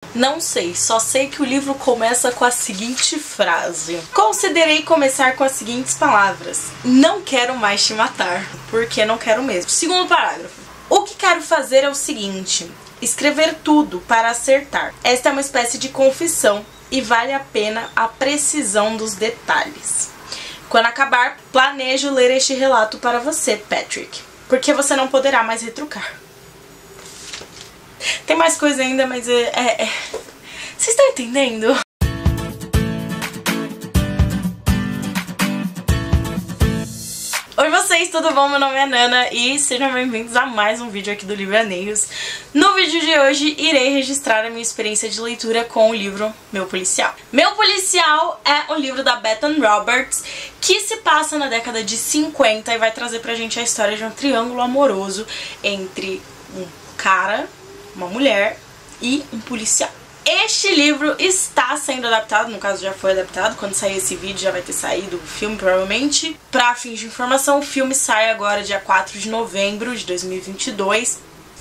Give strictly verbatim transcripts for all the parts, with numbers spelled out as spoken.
Não sei, só sei que o livro começa com a seguinte frase: considerei começar com as seguintes palavras: não quero mais te matar, porque não quero mesmo. Segundo parágrafo: o que quero fazer é o seguinte: escrever tudo para acertar. Esta é uma espécie de confissão e vale a pena a precisão dos detalhes. Quando acabar, planejo ler este relato para você, Patrick, porque você não poderá mais retrucar. Tem mais coisa ainda, mas é... é, é... Vocês estão entendendo? Oi vocês, tudo bom? Meu nome é Nana e sejam bem-vindos a mais um vídeo aqui do Livraneios. No vídeo de hoje, irei registrar a minha experiência de leitura com o livro Meu Policial. Meu Policial é um livro da Bethan Roberts que se passa na década de cinquenta e vai trazer pra gente a história de um triângulo amoroso entre um cara, uma mulher e um policial. Este livro está sendo adaptado, no caso já foi adaptado, quando sair esse vídeo já vai ter saído o filme provavelmente. Pra fins de informação, o filme sai agora dia quatro de novembro de dois mil e vinte e dois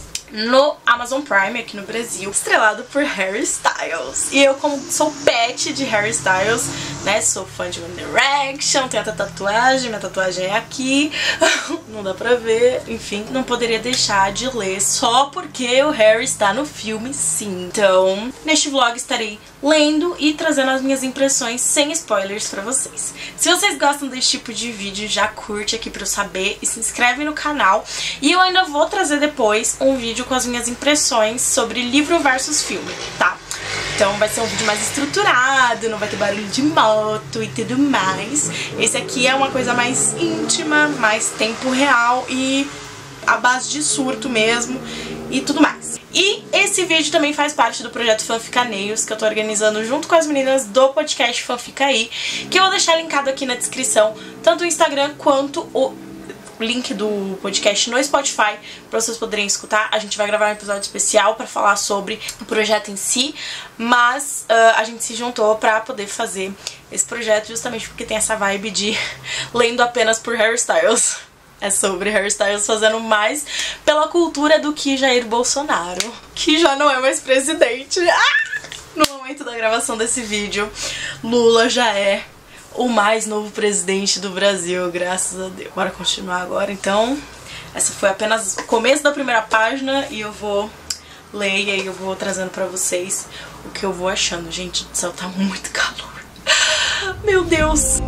no Amazon Prime aqui no Brasil, estrelado por Harry Styles. E eu, como sou pet de Harry Styles, né, sou fã de One Direction, tenho até tatuagem, minha tatuagem é aqui, não dá pra ver, enfim, não poderia deixar de ler só porque o Harry está no filme, sim. Então, neste vlog estarei lendo e trazendo as minhas impressões sem spoilers pra vocês. Se vocês gostam desse tipo de vídeo, já curte aqui pra eu saber e se inscreve no canal. E eu ainda vou trazer depois um vídeo com as minhas impressões sobre livro versus filme, tá? Então vai ser um vídeo mais estruturado, não vai ter barulho de moto e tudo mais. Esse aqui é uma coisa mais íntima, mais tempo real e à base de surto mesmo e tudo mais. E esse vídeo também faz parte do projeto Fanficaneios, que eu tô organizando junto com as meninas do podcast Fanfica aí, que eu vou deixar linkado aqui na descrição, tanto o Instagram quanto o link do podcast no Spotify, pra vocês poderem escutar. A gente vai gravar um episódio especial pra falar sobre o projeto em si, mas uh, a gente se juntou pra poder fazer esse projeto justamente porque tem essa vibe de lendo apenas por Harry Styles. É sobre Harry Styles fazendo mais pela cultura do que Jair Bolsonaro, que já não é mais presidente. Ah! No momento da gravação desse vídeo, Lula já é o mais novo presidente do Brasil, graças a Deus. Bora continuar agora, então. Essa foi apenas o começo da primeira página e eu vou ler e aí eu vou trazendo pra vocês o que eu vou achando. Gente do céu, tá muito calor. Meu Deus!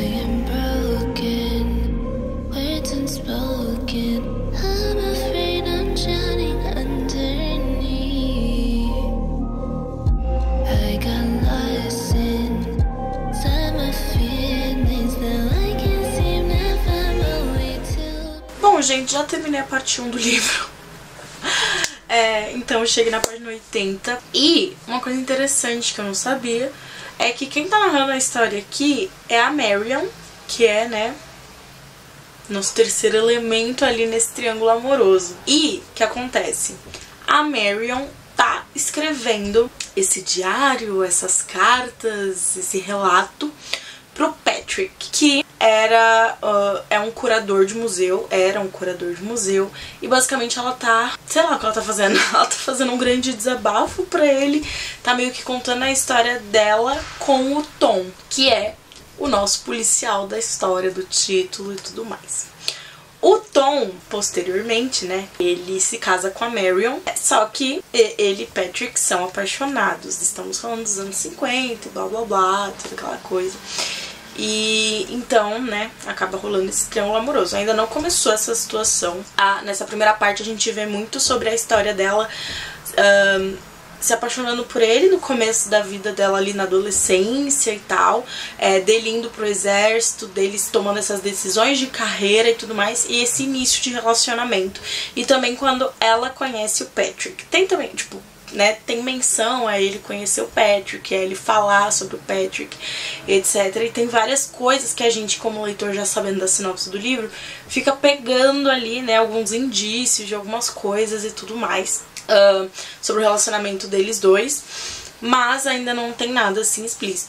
Bom, gente, já terminei a parte um do livro. É, então eu cheguei na página oitenta. E uma coisa interessante que eu não sabia é que quem tá narrando a história aqui é a Marion, que é, né, nosso terceiro elemento ali nesse triângulo amoroso. E o que acontece? A Marion tá escrevendo esse diário, essas cartas, esse relato pro Patrick, que era uh, é um curador de museu, era um curador de museu, e basicamente ela tá, sei lá o que ela tá fazendo, ela tá fazendo um grande desabafo pra ele, tá meio que contando a história dela com o Tom, que é o nosso policial da história, do título e tudo mais. O Tom, posteriormente, né, ele se casa com a Marion, só que ele e Patrick são apaixonados. Estamos falando dos anos cinquenta, blá blá blá, toda aquela coisa. E então, né, acaba rolando esse triângulo amoroso. Ainda não começou essa situação. Ah, nessa primeira parte a gente vê muito sobre a história dela um, se apaixonando por ele no começo da vida dela ali na adolescência e tal, é, dele indo pro exército, deles tomando essas decisões de carreira e tudo mais, e esse início de relacionamento. E também quando ela conhece o Patrick. Tem também, tipo, né, tem menção a ele conhecer o Patrick, a ele falar sobre o Patrick, etcétera. E tem várias coisas que a gente, como leitor, já sabendo da sinopse do livro, fica pegando ali, né, alguns indícios de algumas coisas e tudo mais. Uh, sobre o relacionamento deles dois, mas ainda não tem nada assim explícito.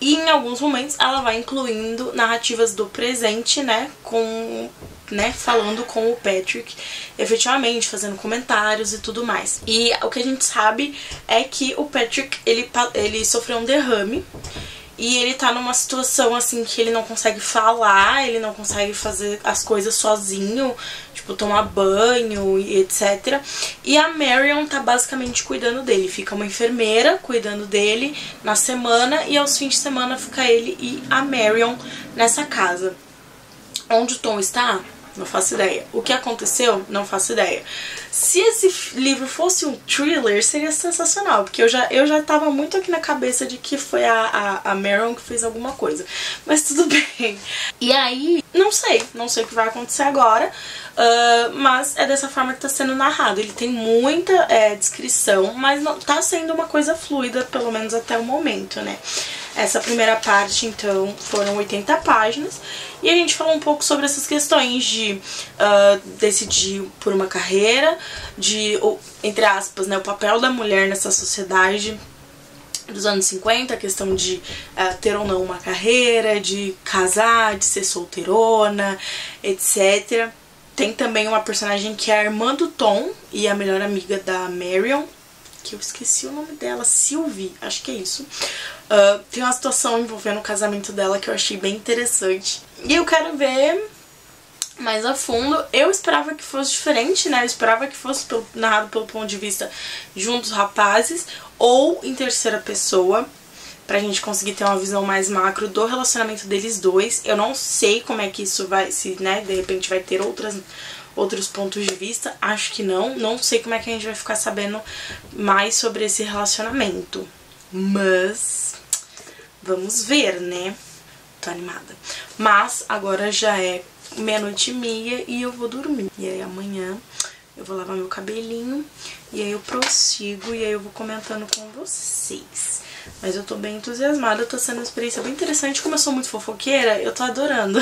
E em alguns momentos ela vai incluindo narrativas do presente, né, com, né, falando com o Patrick, efetivamente, fazendo comentários e tudo mais. E o que a gente sabe é que o Patrick, ele, ele sofreu um derrame, e ele tá numa situação, assim, que ele não consegue falar, ele não consegue fazer as coisas sozinho, tipo, tomar banho e etcétera. E a Marion tá basicamente cuidando dele. Fica uma enfermeira cuidando dele na semana, e aos fins de semana fica ele e a Marion nessa casa. Onde o Tom está? Não faço ideia. O que aconteceu? Não faço ideia. Se esse livro fosse um thriller, seria sensacional, porque eu já, eu já tava muito aqui na cabeça de que foi a, a, a Marion que fez alguma coisa. Mas tudo bem. E aí, não sei. Não sei o que vai acontecer agora, uh, mas é dessa forma que tá sendo narrado. Ele tem muita é, descrição, mas não tá sendo uma coisa fluida, pelo menos até o momento, né? Essa primeira parte, então, foram oitenta páginas. E a gente falou um pouco sobre essas questões de uh, decidir por uma carreira, de, entre aspas, né, o papel da mulher nessa sociedade dos anos cinquenta, a questão de uh, ter ou não uma carreira, de casar, de ser solteirona, etcétera. Tem também uma personagem que é a irmã do Tom e a melhor amiga da Marion, que eu esqueci o nome dela, Sylvie, acho que é isso. Uh, tem uma situação envolvendo o casamento dela que eu achei bem interessante. E eu quero ver mais a fundo. Eu esperava que fosse diferente, né? Eu esperava que fosse pelo, narrado pelo ponto de vista de um dos rapazes ou em terceira pessoa, pra gente conseguir ter uma visão mais macro do relacionamento deles dois. Eu não sei como é que isso vai, se, né, de repente vai ter outras... outros pontos de vista, acho que não. Não sei como é que a gente vai ficar sabendo mais sobre esse relacionamento. Mas vamos ver, né? Tô animada. Mas agora já é meia-noite e meia e eu vou dormir. E aí amanhã eu vou lavar meu cabelinho e aí eu prossigo e aí eu vou comentando com vocês. Mas eu tô bem entusiasmada, tá sendo uma experiência bem interessante. Como eu sou muito fofoqueira, eu tô adorando.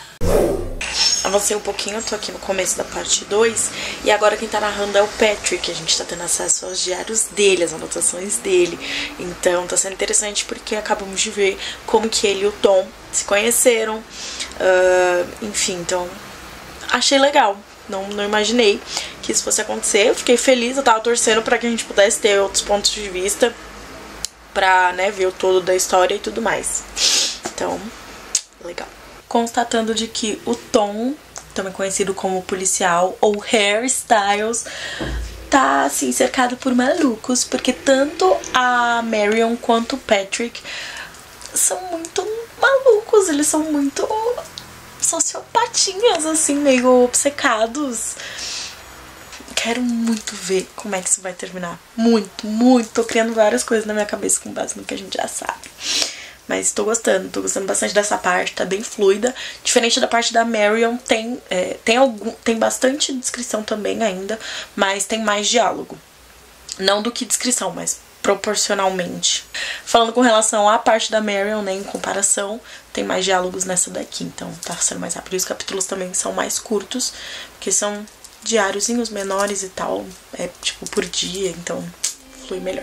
Avancei um pouquinho, eu tô aqui no começo da parte dois. E agora quem tá narrando é o Patrick. A gente tá tendo acesso aos diários dele, as anotações dele. Então tá sendo interessante porque acabamos de ver como que ele e o Tom se conheceram. uh, Enfim, então achei legal. Não, não imaginei que isso fosse acontecer. Eu fiquei feliz, eu tava torcendo pra que a gente pudesse ter outros pontos de vista, pra, né, ver o todo da história e tudo mais. Então, legal. Constatando de que o Tom, também conhecido como policial ou Hairstyles, tá assim cercado por malucos, porque tanto a Marion quanto o Patrick são muito malucos, eles são muito sociopatinhas, assim, meio obcecados. Quero muito ver como é que isso vai terminar. Muito, muito. Tô criando várias coisas na minha cabeça com base no que a gente já sabe. Mas tô gostando, tô gostando bastante dessa parte, tá bem fluida. Diferente da parte da Marion, tem, é, tem, algum, tem bastante descrição também ainda, mas tem mais diálogo. Não do que descrição, mas proporcionalmente. Falando com relação à parte da Marion, né, em comparação, tem mais diálogos nessa daqui, então tá sendo mais rápido. E os capítulos também são mais curtos, porque são diáriozinhos menores e tal, é tipo por dia, então flui melhor.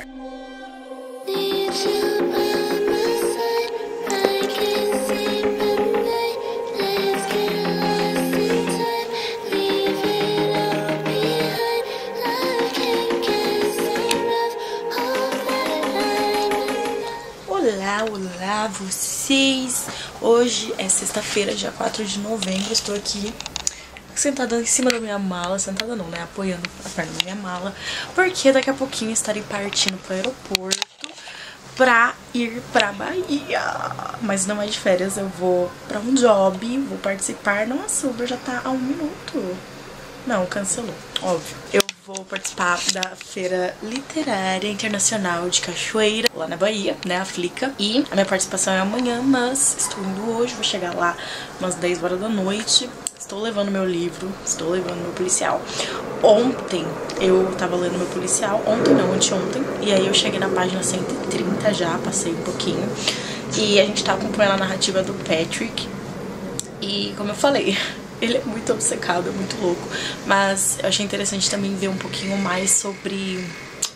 Olá, olá vocês! Hoje é sexta-feira, dia quatro de novembro, estou aqui sentada em cima da minha mala, sentada não, né, apoiando a perna da minha mala, porque daqui a pouquinho estarei partindo pro aeroporto pra ir pra Bahia. Mas não é de férias, eu vou pra um job, vou participar. Nossa, o Uber já tá a um minuto. Não, cancelou, óbvio. Eu vou participar da Feira Literária Internacional de Cachoeira, lá na Bahia, né, a Flica. E a minha participação é amanhã, mas estou indo hoje, vou chegar lá umas dez horas da noite. Estou levando meu livro, estou levando meu policial. Ontem eu tava lendo meu policial, ontem não, anteontem. E aí eu cheguei na página cento e trinta já, passei um pouquinho. E a gente tá acompanhando a narrativa do Patrick. E como eu falei, ele é muito obcecado, é muito louco. Mas eu achei interessante também ver um pouquinho mais sobre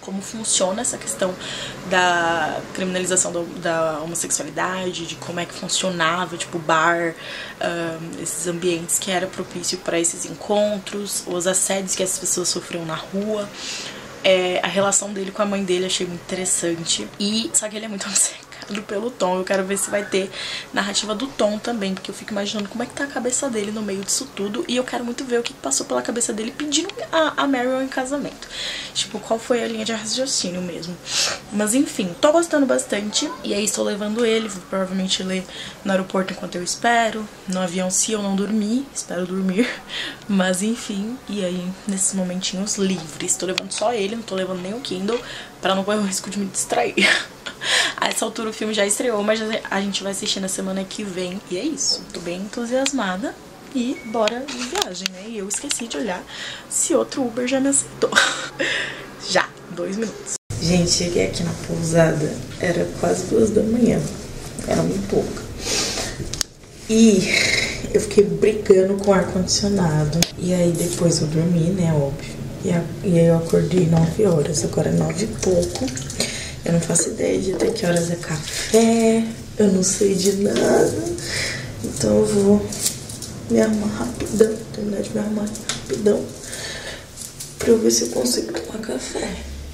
como funciona essa questão da criminalização do, da homossexualidade, de como é que funcionava, tipo, bar, um, esses ambientes que era propício para esses encontros, os assédios que as pessoas sofriam na rua. É, a relação dele com a mãe dele achei muito interessante. E só que ele é muito obcecado pelo Tom. Eu quero ver se vai ter narrativa do Tom também, porque eu fico imaginando como é que tá a cabeça dele no meio disso tudo. E eu quero muito ver o que passou pela cabeça dele pedindo a, a Marion em casamento. Tipo, qual foi a linha de raciocínio mesmo. Mas enfim, tô gostando bastante. E aí estou levando ele, vou provavelmente ler no aeroporto enquanto eu espero, no avião se eu não dormir, espero dormir. Mas enfim, e aí nesses momentinhos livres, tô levando só ele, não tô levando nem o Kindle, pra não correr o risco de me distrair. A essa altura o filme já estreou, mas a gente vai assistir na semana que vem. E é isso, tô bem entusiasmada. E bora de viagem, né? E eu esqueci de olhar se outro Uber já me aceitou. Já, dois minutos. Gente, cheguei aqui na pousada, era quase duas da manhã. Era muito pouco. E eu fiquei brigando com o ar-condicionado. E aí depois eu dormi, né, óbvio. E, a, e aí eu acordei nove horas, agora é nove e pouco. Eu não faço ideia de até que horas é café, eu não sei de nada. Então eu vou me arrumar rapidão, terminar de me arrumar rapidão, pra eu ver se eu consigo tomar café.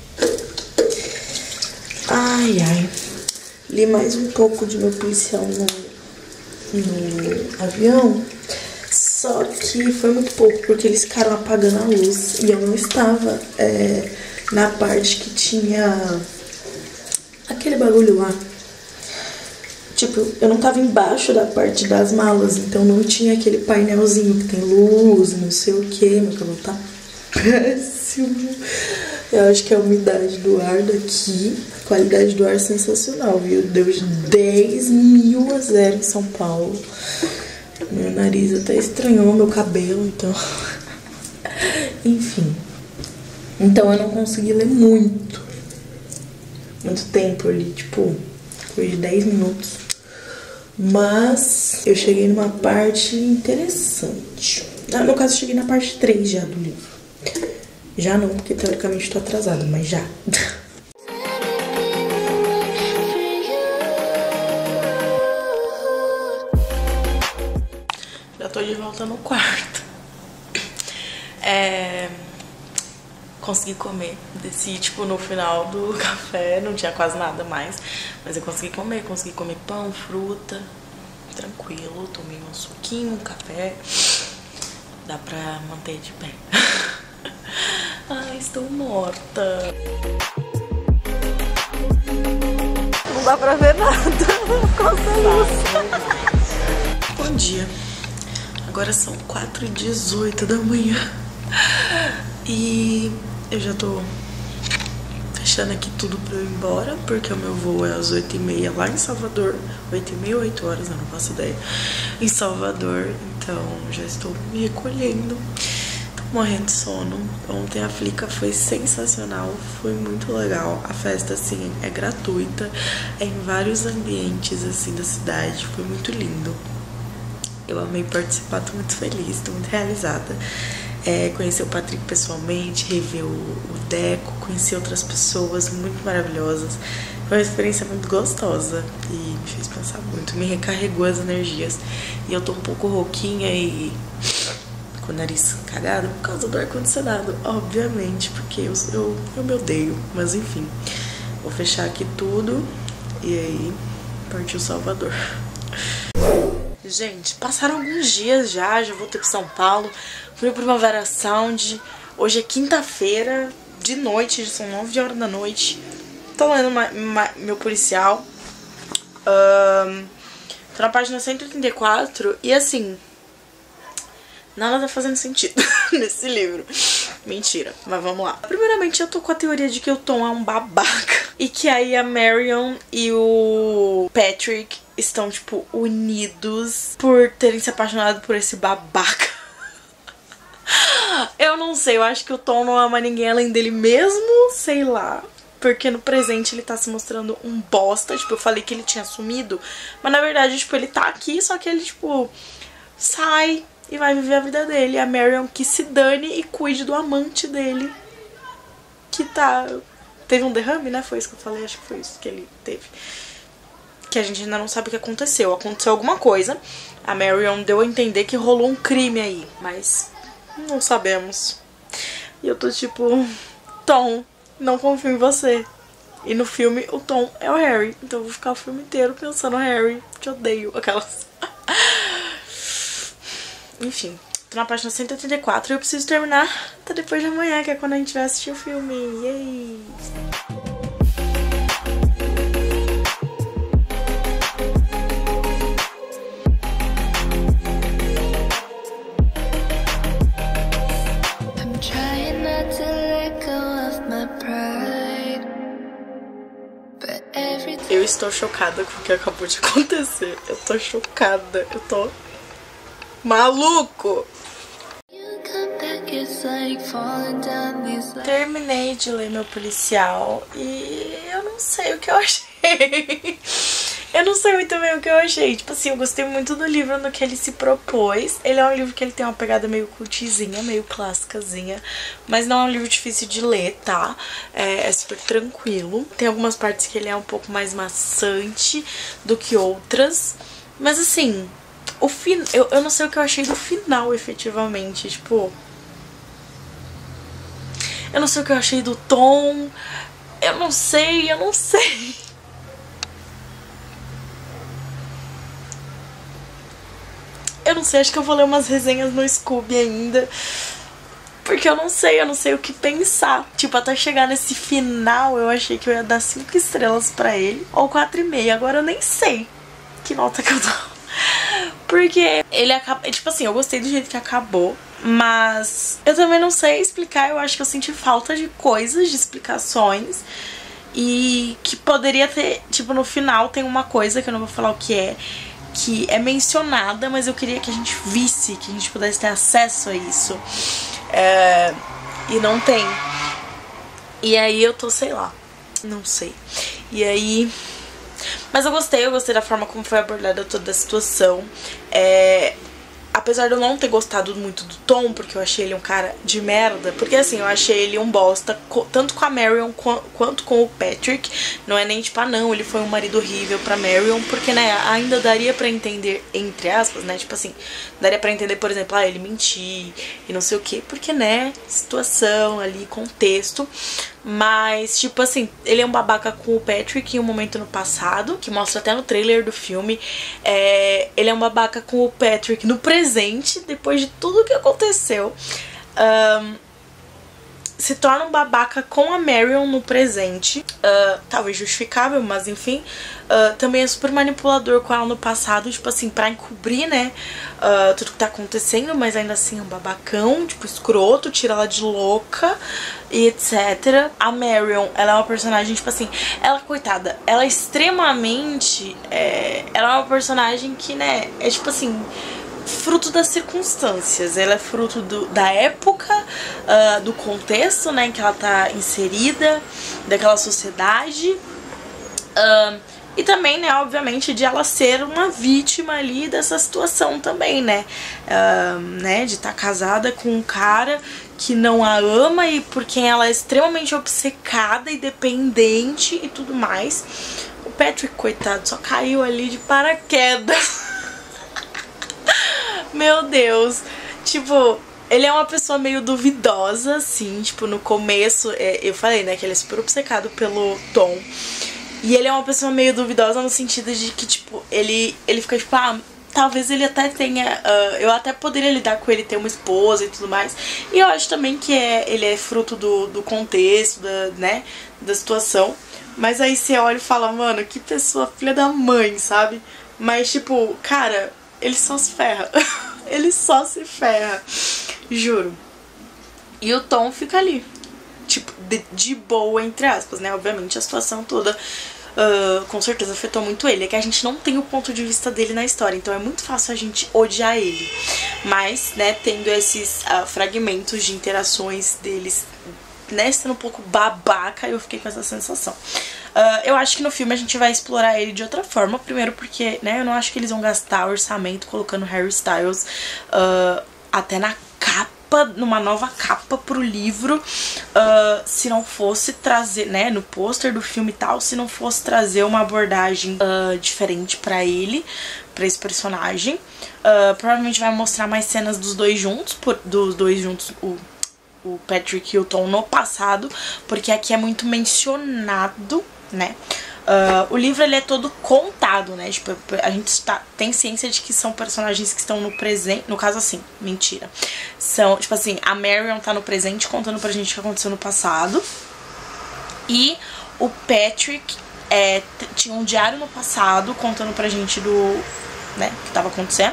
Ai, ai. Li mais um pouco de Meu Policial no, no avião. Só que foi muito pouco, porque eles ficaram apagando a luz. E eu não estava é, na parte que tinha aquele bagulho lá. Tipo, eu não tava embaixo da parte das malas, então não tinha aquele painelzinho que tem luz, não sei o que. Meu cabelo tá péssimo. Eu acho que a umidade do ar daqui, a qualidade do ar é sensacional, viu? Deu dez mil a zero em São Paulo. Meu nariz até estranhou meu cabelo, então... Enfim. Então eu não consegui ler muito. Muito tempo ali, tipo, foi de dez minutos. Mas eu cheguei numa parte interessante. No meu caso, eu cheguei na parte três já do livro. Já não, porque teoricamente tô atrasada, mas já. Já tô de volta no quarto. É... Consegui comer. Desci, tipo, no final do café, não tinha quase nada mais. Mas eu consegui comer, consegui comer pão, fruta. Tranquilo, tomei um suquinho, um café. Dá pra manter de pé. Ai, estou morta. Não dá pra ver nada. Bom dia. Agora são quatro e dezoito da manhã. E eu já tô fechando aqui tudo pra eu ir embora, porque o meu voo é às oito e meia lá em Salvador. oito e meia ou oito horas, eu não faço ideia. Em Salvador, então já estou me recolhendo. Tô morrendo de sono. Ontem a Flica foi sensacional, foi muito legal. A festa, assim, é gratuita, é em vários ambientes, assim, da cidade. Foi muito lindo. Eu amei participar, tô muito feliz, tô muito realizada. É, conhecer o Patrick pessoalmente, rever o, o Deco, conhecer outras pessoas muito maravilhosas. Foi uma experiência muito gostosa e me fez pensar muito, me recarregou as energias. E eu tô um pouco rouquinha e com o nariz cagado por causa do ar-condicionado, obviamente, porque eu, eu, eu me odeio. Mas enfim, vou fechar aqui tudo e aí partiu Salvador. Gente, passaram alguns dias já, já voltei pra São Paulo, fui pro Primavera Sound. Hoje é quinta-feira, de noite, são nove horas da noite. Tô lendo uma, uma, Meu Policial. Um, tô na página cento e trinta e quatro e assim, nada tá fazendo sentido nesse livro. Mentira, mas vamos lá. Primeiramente, eu tô com a teoria de que o Tom é um babaca e que aí a Marion e o Patrick estão, tipo, unidos por terem se apaixonado por esse babaca. Eu não sei, eu acho que o Tom não ama ninguém além dele mesmo, sei lá. Porque no presente ele tá se mostrando um bosta. Tipo, eu falei que ele tinha sumido, mas na verdade, tipo, ele tá aqui, só que ele, tipo, sai e vai viver a vida dele. A Marion que se dane e cuide do amante dele, que tá teve um derrame, né? Foi isso que eu falei, acho que foi isso que ele teve. Que a gente ainda não sabe o que aconteceu. Aconteceu alguma coisa. A Marion deu a entender que rolou um crime aí, mas não sabemos. E eu tô tipo, Tom, não confio em você. E no filme o Tom é o Harry. Então eu vou ficar o filme inteiro pensando, Harry, te odeio. Aquelas... Enfim, tô na página cento e oitenta e quatro e eu preciso terminar até depois de amanhã, que é quando a gente vai assistir o filme. Yay! Eu estou chocada com o que acabou de acontecer. Eu tô chocada. Eu tô maluco. Terminei de ler Meu Policial e eu não sei o que eu achei. Eu não sei muito bem o que eu achei. Tipo assim, eu gostei muito do livro no que ele se propôs. Ele é um livro que ele tem uma pegada meio cultizinha, meio clássicazinha, mas não é um livro difícil de ler, tá? É, é super tranquilo. Tem algumas partes que ele é um pouco mais maçante do que outras. Mas assim, o fin... eu, eu não sei o que eu achei do final, efetivamente. Tipo... Eu não sei o que eu achei do Tom. Eu não sei, eu não sei. Eu não sei, acho que eu vou ler umas resenhas no Scooby ainda. Porque eu não sei, eu não sei o que pensar. Tipo, até chegar nesse final, eu achei que eu ia dar cinco estrelas pra ele. Ou quatro e meia, agora eu nem sei que nota que eu dou. Porque ele acaba... Tipo assim, eu gostei do jeito que acabou. Mas eu também não sei explicar. Eu acho que eu senti falta de coisas, de explicações. E que poderia ter... Tipo, no final tem uma coisa que eu não vou falar o que é, que é mencionada, mas eu queria que a gente visse, que a gente pudesse ter acesso a isso. É, e não tem. E aí eu tô, sei lá, não sei. E aí... Mas eu gostei, eu gostei da forma como foi abordada toda a situação. É... Apesar de eu não ter gostado muito do Tom, porque eu achei ele um cara de merda. Porque assim, eu achei ele um bosta, tanto com a Marion quanto com o Patrick. Não é nem tipo, ah não, ele foi um marido horrível pra Marion. Porque, né, ainda daria pra entender, entre aspas, né, tipo assim, daria pra entender, por exemplo, ah, ele mentir e não sei o que. Porque, né, situação ali, contexto. Mas, tipo assim, ele é um babaca com o Patrick em um momento no passado, que mostra até no trailer do filme. É, ele é um babaca com o Patrick no presente, depois de tudo que aconteceu. Um, se torna um babaca com a Marion no presente. Uh, talvez justificável, mas enfim. Uh, também é super manipulador com ela no passado, tipo assim, pra encobrir, né, uh, tudo que tá acontecendo, mas ainda assim é um babacão, tipo, escroto, tira ela de louca e etcétera. A Marion, ela é uma personagem, tipo assim, ela, coitada, ela é extremamente... É, ela é uma personagem que, né, é tipo assim... fruto das circunstâncias, ela é fruto do, da época, uh, do contexto, né, em que ela tá inserida, daquela sociedade, uh, e também, né, obviamente, de ela ser uma vítima ali dessa situação também, né, uh, né, de estar tá casada com um cara que não a ama e por quem ela é extremamente obcecada e dependente e tudo mais. O Patrick, coitado, só caiu ali de paraquedas. Meu Deus, tipo, ele é uma pessoa meio duvidosa, assim, tipo, no começo, é, eu falei, né, que ele é super obcecado pelo Tom, e ele é uma pessoa meio duvidosa no sentido de que, tipo, ele, ele fica, tipo, ah, talvez ele até tenha, uh, eu até poderia lidar com ele ter uma esposa e tudo mais, e eu acho também que é, ele é fruto do, do contexto, da, né, da situação, mas aí você olha e fala, mano, que pessoa filha da mãe, sabe, mas, tipo, cara... Ele só se ferra. Ele só se ferra. Juro. E o Tom fica ali. Tipo, de, de boa, entre aspas, né? Obviamente a situação toda uh, com certeza afetou muito ele. É que a gente não tem o ponto de vista dele na história. Então é muito fácil a gente odiar ele. Mas, né, tendo esses uh, fragmentos de interações deles, né, sendo um pouco babaca, eu fiquei com essa sensação. Uh, eu acho que no filme a gente vai explorar ele de outra forma. Primeiro porque, né, eu não acho que eles vão gastar orçamento colocando Harry Styles uh, até na capa capa, numa nova capa pro livro, uh, se não fosse trazer, né, no pôster do filme e tal, se não fosse trazer uma abordagem uh, diferente pra ele, pra esse personagem. Uh, provavelmente vai mostrar mais cenas dos dois juntos, por, dos dois juntos, o, o Patrick e o Tom no passado, porque aqui é muito mencionado, né. Uh, o livro ele é todo contado, né, tipo, a gente tá, tem ciência de que são personagens que estão no presente, no caso assim, mentira, são, tipo assim, a Marion tá no presente contando pra gente o que aconteceu no passado, e o Patrick é, tinha um diário no passado contando pra gente do, né, que tava acontecendo.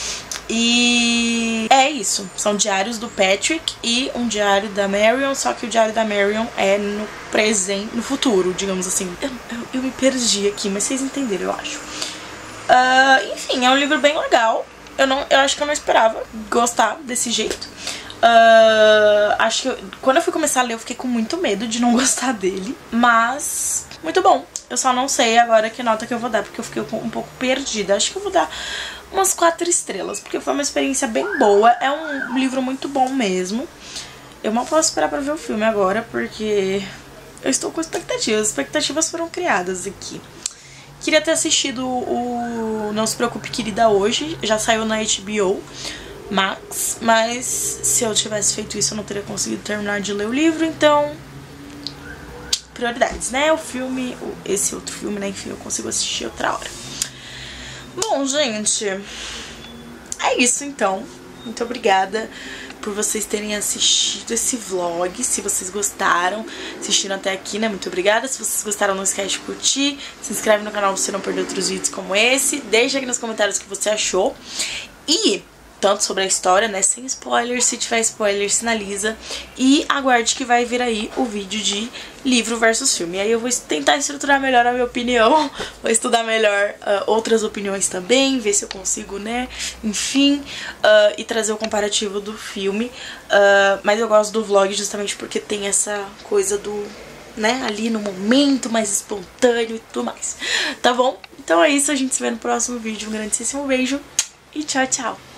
E é isso, são diários do Patrick e um diário da Marion, só que o diário da Marion é no presente, no futuro, digamos assim. Eu, eu, eu me perdi aqui, mas vocês entenderam, eu acho. Uh, enfim, é um livro bem legal. Eu, não, eu acho que eu não esperava gostar desse jeito. Uh, acho que eu, quando eu fui começar a ler, eu fiquei com muito medo de não gostar dele. Mas, muito bom. Eu só não sei agora que nota que eu vou dar, porque eu fiquei um pouco perdida. Acho que eu vou dar umas quatro estrelas, porque foi uma experiência bem boa. É um livro muito bom mesmo. Eu mal posso esperar pra ver o filme agora, porque eu estou com expectativas. As expectativas foram criadas aqui. Queria ter assistido o Não Se Preocupe, Querida hoje. Já saiu na H B O Max, mas se eu tivesse feito isso eu não teria conseguido terminar de ler o livro, então prioridades, né? O filme, esse outro filme, né? Enfim, eu consigo assistir outra hora. Bom, gente, é isso então. Muito obrigada por vocês terem assistido esse vlog. Se vocês gostaram, assistiram até aqui, né? Muito obrigada. Se vocês gostaram, não esquece de curtir. Se inscreve no canal pra você não perder outros vídeos como esse. Deixa aqui nos comentários o que você achou. E tanto sobre a história, né, sem spoilers, se tiver spoiler sinaliza, e aguarde que vai vir aí o vídeo de livro versus filme. Aí eu vou tentar estruturar melhor a minha opinião, vou estudar melhor uh, outras opiniões também, ver se eu consigo, né, enfim, uh, e trazer o comparativo do filme, uh, mas eu gosto do vlog justamente porque tem essa coisa do, né, ali no momento, mais espontâneo e tudo mais, tá bom? Então é isso, a gente se vê no próximo vídeo, um grandíssimo beijo e tchau, tchau!